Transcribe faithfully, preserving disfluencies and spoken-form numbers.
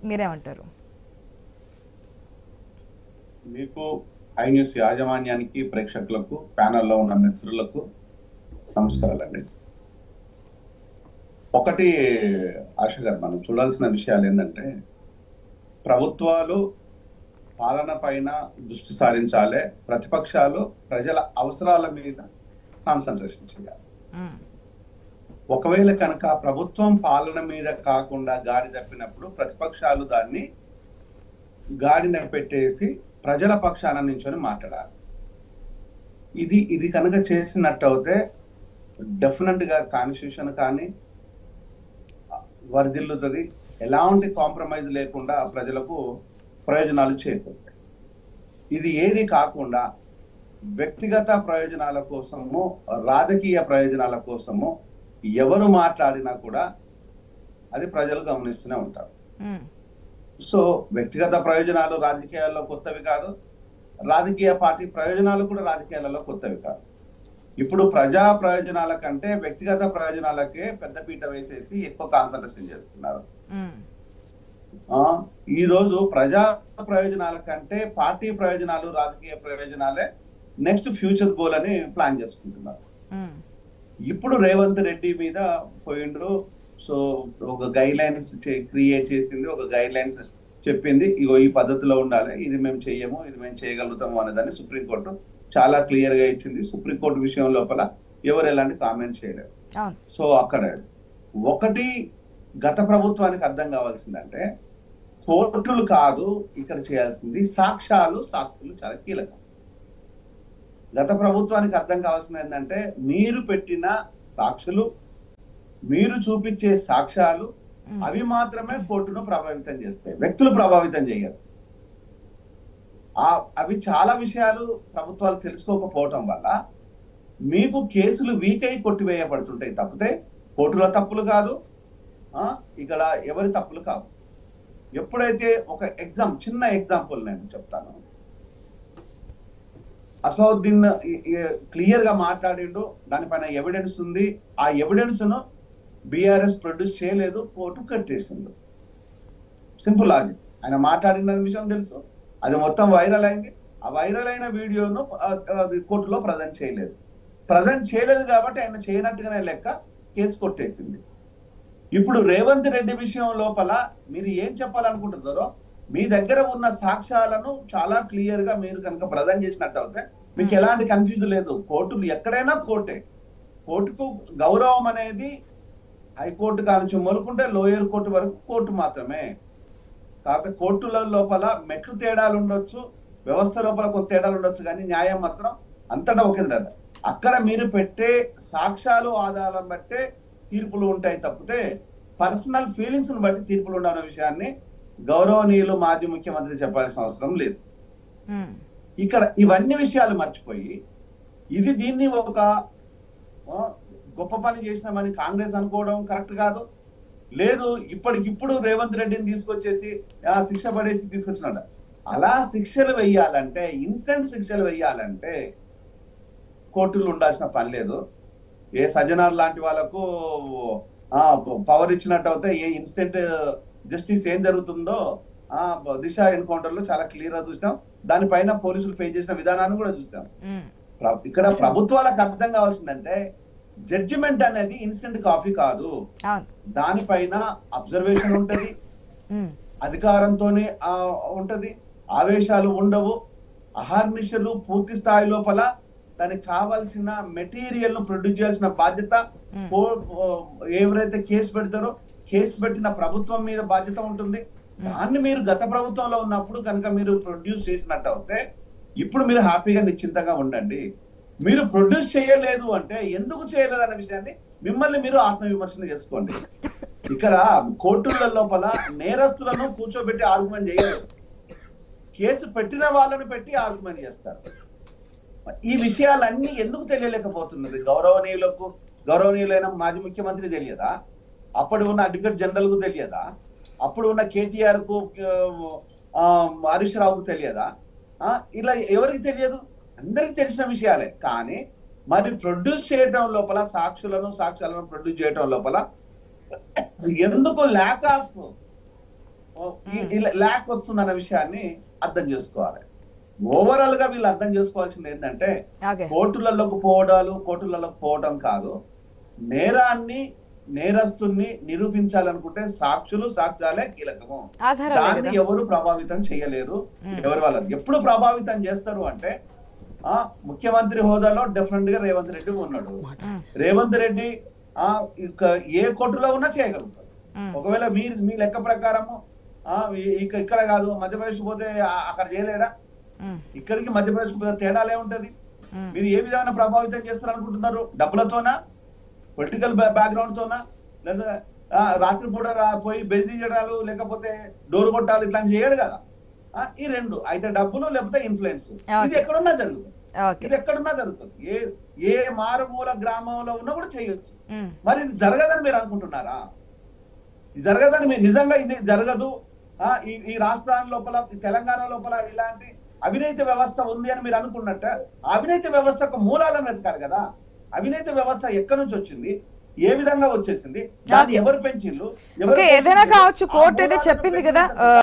మీరేమంటారు? మీకు I news యాజమాన్యానికి, ప్రేక్షకులకు, ప్యానెల్లో ఉన్న మిత్రులకు నమస్కారాలండి. ఒకటి ఆశ గారు, మనం చూడాల్సిన విషయాలు ఏంటంటే, ప్రభుత్వాలు పాలన పైన దృష్టి సారించాలి, ప్రతిపక్షాలు ప్రజల అవసరాల మీద కాన్సన్ట్రేషన్ చేయాలి. ఒకవేళ కనుక ప్రభుత్వం పాలన మీద కాకుండా గాడి తప్పినప్పుడు ప్రతిపక్షాలు దాన్ని గాడిన పెట్టేసి ప్రజల పక్షాన నించొని మాట్లాడాలి. ఇది ఇది కనుక చేసినట్టు అయితే డెఫినెట్ గా కాన్స్టిట్యూషన్ కానీ వర్ధిల్లుతుంది. ఎలాంటి కాంప్రమైజ్ లేకుండా ప్రజలకు ప్రయోజనాలు చేకూరుతాయి. ఇది ఏది కాకుండా వ్యక్తిగత ప్రయోజనాల కోసము, రాజకీయ ప్రయోజనాల కోసము ఎవరు మాట్లాడినా కూడా అది ప్రజలు గమనిస్తూనే ఉంటారు. సో వ్యక్తిగత ప్రయోజనాలు రాజకీయాల్లో కొత్తవి కాదు, రాజకీయ పార్టీ ప్రయోజనాలు కూడా రాజకీయాలలో కొత్తవి కాదు. ఇప్పుడు ప్రజా ప్రయోజనాల కంటే వ్యక్తిగత ప్రయోజనాలకే పెద్దపీట వేసేసి ఎక్కువ కాన్సన్ట్రేషన్ చేస్తున్నారు. ఈ రోజు ప్రజా ప్రయోజనాల కంటే పార్టీ ప్రయోజనాలు, రాజకీయ ప్రయోజనాలే నెక్స్ట్ ఫ్యూచర్ గోల్ అని ప్లాన్ చేసుకుంటున్నారు. ఇప్పుడు రేవంత్ రెడ్డి మీద పోయిండ్రు. సో ఒక గైడ్ లైన్స్ క్రియేట్ చేసింది, ఒక గైడ్ లైన్స్ చెప్పింది, ఇగో ఈ పద్ధతిలో ఉండాలి, ఇది మేము చెయ్యము, ఇది మేము చేయగలుగుతాము అనేదాన్ని సుప్రీంకోర్టు చాలా క్లియర్ గా ఇచ్చింది. సుప్రీంకోర్టు విషయం లోపల ఎవరు ఎలాంటి కామెంట్ చేయలేరు. సో అక్కడ ఒకటి గత ప్రభుత్వానికి అర్థం కావాల్సిందంటే, కోర్టులు కాదు ఇక్కడ చేయాల్సింది, సాక్ష్యాలు, సాక్షులు చాలా కీలకం. గత ప్రభుత్వానికి అర్థం కావాల్సింది ఏంటంటే, మీరు పెట్టిన సాక్షులు, మీరు చూపించే సాక్ష్యాలు, అవి మాత్రమే కోర్టును ప్రభావితం చేస్తాయి, వ్యక్తులు ప్రభావితం చేయరు. ఆ అవి చాలా విషయాలు ప్రభుత్వాలు తెలుసుకోకపోవటం వల్ల మీకు కేసులు వీక్ అయి కొట్టివేయబడుతుంటాయి తప్పితే కోర్టుల తప్పులు కాదు, ఇక్కడ ఎవరి తప్పులు కావు. ఎప్పుడైతే ఒక ఎగ్జామ్, చిన్న ఎగ్జాంపుల్ నేను చెప్తాను. అసౌద్దీన్ క్లియర్ గా మాట్లాడిండు, దానిపైన ఎవిడెన్స్ ఉంది. ఆ ఎవిడెన్స్ ను బీఆర్ఎస్ ప్రొడ్యూస్ చేయలేదు, కోర్టు కట్టేసింది. Simple logic. ఆయన మాట్లాడిన విషయం తెలుసు, అది మొత్తం వైరల్ అయింది. ఆ వైరల్ అయిన వీడియోను కోర్టులో ప్రజెంట్ చేయలేదు. ప్రజెంట్ చేయలేదు కాబట్టి ఆయన చేయనట్టుగానే లెక్క, కేసు కొట్టేసింది. ఇప్పుడు రేవంత్ రెడ్డి విషయం లోపల మీరు ఏం చెప్పాలనుకుంటున్నారో, మీ దగ్గర ఉన్న సాక్ష్యాలను చాలా క్లియర్ గా మీరు కనుక ప్రజెంట్ చేసినట్టు అయితే మీకు ఎలాంటి కన్ఫ్యూజన్ లేదు. కోర్టులు ఎక్కడైనా కోర్టే. కోర్టుకు గౌరవం అనేది హైకోర్టు కానుంచి మొదలుకుంటే లోయర్ కోర్టు వరకు కోర్టు మాత్రమే. కాకపోతే కోర్టుల లోపల మెట్లు తేడాలు ఉండొచ్చు, వ్యవస్థ లోపల కొంత తేడాలు ఉండొచ్చు, కానీ న్యాయం మాత్రం అంతటా ఒకే కదా. అక్కడ మీరు పెట్టే సాక్ష్యాలు, ఆధారాలను బట్టే తీర్పులు ఉంటాయి తప్పితే పర్సనల్ ఫీలింగ్స్ ను బట్టి తీర్పులు ఉండవన్న విషయాన్ని గౌరవనీయులు మాజీ ముఖ్యమంత్రి చెప్పాల్సిన అవసరం లేదు. ఇక్కడ ఇవన్నీ విషయాలు మర్చిపోయి ఇది దీన్ని ఒక గొప్ప పని చేసినామని కాంగ్రెస్ అనుకోవడం కరెక్ట్ కాదు. లేదు ఇప్పటికిప్పుడు రేవంత్ రెడ్డిని తీసుకొచ్చేసి శిక్ష పడేసి తీసుకొచ్చినట్ట. అలా శిక్షలు వెయ్యాలంటే, ఇన్స్టెంట్ శిక్షలు వెయ్యాలంటే కోర్టులు ఉండాల్సిన పని లేదు. ఏ సజ్జనార్ లాంటి వాళ్ళకు పవర్ ఇచ్చినట్టు అయితే ఏ ఇన్స్టెంట్ జస్టిస్ ఏం జరుగుతుందో ఆ దిశ ఎన్కౌంటర్ లో చాలా క్లియర్ గా చూసాం. దానిపైన పోలీసులు ఫేస్ చేసిన విధానాన్ని కూడా చూసాం. ఇక్కడ ప్రభుత్వాలకు అర్థం కావాల్సిందంటే, జడ్జిమెంట్ అనేది ఇన్స్టెంట్ కాఫీ కాదు. దానిపైన అబ్జర్వేషన్ ఉంటది, అధికారంతోనే ఉంటది, ఆవేశాలు ఉండవు. అహర్నిశలు పూర్తి స్థాయి లోపల దానికి కావాల్సిన మెటీరియల్ ను ప్రొడ్యూస్ చేయాల్సిన బాధ్యత ఎవరైతే కేసు పెడతారో కేసు పెట్టిన ప్రభుత్వం మీద బాధ్యత ఉంటుంది. దాన్ని మీరు గత ప్రభుత్వంలో ఉన్నప్పుడు కనుక మీరు ప్రొడ్యూస్ చేసినట్టు అయితే ఇప్పుడు మీరు హ్యాపీగా నిశ్చింతగా ఉండండి. మీరు ప్రొడ్యూస్ చేయలేదు అంటే ఎందుకు చేయలేదు అనే విషయాన్ని మిమ్మల్ని మీరు ఆత్మవిమర్శన చేసుకోండి. ఇక్కడ కోర్టుల లోపల నేరస్తులను కూర్చోబెట్టి ఆర్గ్యుమెంట్ చేయలేదు, కేసు పెట్టిన వాళ్ళని పెట్టి ఆర్గ్యుమెంట్ చేస్తారు. ఈ విషయాలన్నీ ఎందుకు తెలియలేకపోతున్నది? గౌరవనీయులకు, గౌరవనీయులైన మాజీ ముఖ్యమంత్రి తెలియదా? అప్పుడు ఉన్న అడ్వకేట్ జనరల్ కు తెలియదా? అప్పుడు ఉన్న కేటీఆర్ కు, హరీష్ రావుకు తెలియదా? ఇలా ఎవరికి తెలియదు? అందరికి తెలిసిన విషయాలే. కానీ మరి ప్రొడ్యూస్ చేయడం లోపల, సాక్షులను సాక్ష్యాలను ప్రొడ్యూస్ చేయడం లోపల ఎందుకు ల్యాక్ ఆఫ్ ల్యాక్ వస్తుందన్న విషయాన్ని అర్థం చేసుకోవాలి. ఓవరాల్ గా వీళ్ళు అర్థం చేసుకోవాల్సింది ఏంటంటే కోర్టులలోకి పోవడాలు కోర్టులలోకి పోవడం కాదు, నేరాన్ని నేరస్తుల్ని నిరూపించాలనుకుంటే సాక్షులు సాక్ష్యాలే కీలకము. దాన్ని ఎవరు ప్రభావితం చేయలేరు. ఎవరి వాళ్ళని ఎప్పుడు ప్రభావితం చేస్తారు అంటే ఆ ముఖ్యమంత్రి హోదాలో డెఫినెట్ గా రేవంత్ రెడ్డి ఉన్నాడు. రేవంత్ రెడ్డి ఆ ఏ కోర్టులో ఉన్నా చేయగలుగుతారు. ఒకవేళ మీరు మీ లెక్క ప్రకారము ఆ ఇక్కడ కాదు మధ్యప్రదేశ్ పోతే అక్కడ చేయలేడా? ఇక్కడికి మధ్యప్రదేశ్ తేడాలే ఉంటది. మీరు ఏ విధంగా ప్రభావితం చేస్తారు అనుకుంటున్నారు? డబ్బులతోనా, పొలిటికల్ బ్యాక్గ్రౌండ్ తోనా, లేదా రాత్రిపూట పోయి బెదిరించడాలు లేకపోతే డోరు కొట్టాలు ఇట్లాంటి చేయడు కదా. ఈ రెండు అయితే డబ్బులు లేకపోతే ఇన్ఫ్లుయెన్స్. ఇది ఎక్కడున్నా జరుగుతుంది. ఇది ఎక్కడున్నా జరుగుతుంది. ఏ ఏ మారుమూల గ్రామంలో ఉన్నా కూడా చేయొచ్చు. మరి ఇది జరగదని మీరు అనుకుంటున్నారా? ఇది జరగదని మీరు నిజంగా ఇది జరగదు ఆ ఈ ఈ రాష్ట్రాల లోపల తెలంగాణ లోపల ఇలాంటి అవినీతి వ్యవస్థ ఉంది అని మీరు అనుకున్నట్ట, అవినీతి వ్యవస్థకు మూలాలను వెతకాలి కదా. అవినీతి వ్యవస్థ ఎక్కడి నుంచి వచ్చింది, ఏ విధంగా వచ్చేసింది, దాన్ని ఎవరు పెంచిళ్ళు, ఏదైనా కావచ్చు. కోర్టు అయితే చెప్పింది కదా.